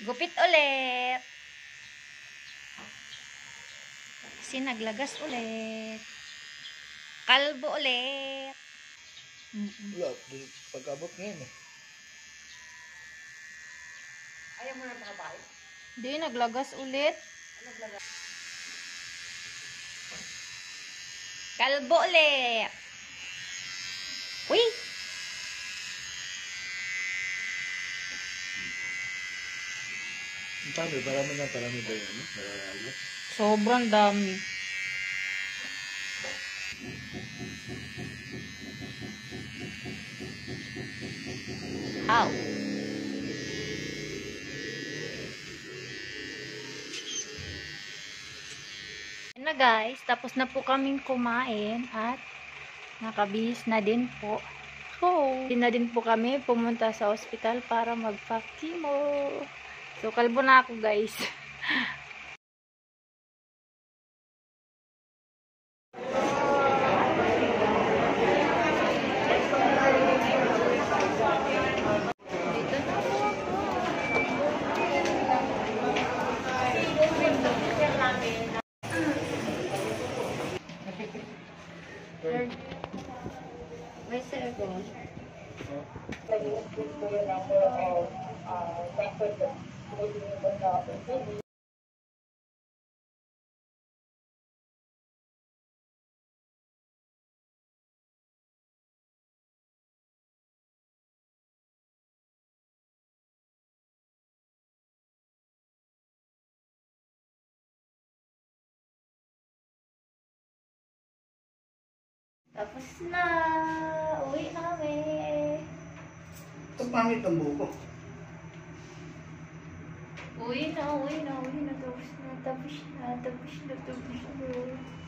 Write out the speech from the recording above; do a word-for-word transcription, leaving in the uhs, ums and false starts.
Gupit ulit. Kasi naglagas ulit. Kalbo ulit. Wala, pag-abot ngayon eh. Ayaw mo na makabay? Hindi, naglagas ulit. Naglagas. Kalbo ulit. Uy! Paano? Marami na, parami ba yun? Marami. Sobrang dami. Ow! Yan na guys, tapos na po kaming kumain at nakabihis na din po. So, hindi na din po kami pumunta sa ospital para magpa-chemo. So, kalbo na ako guys. May second. Tapos na. Uwi na kami. Ito pangit ang buko. Uwi na, uwi na, uwi na. Tapos na, tapos na, tapos na, tapos na.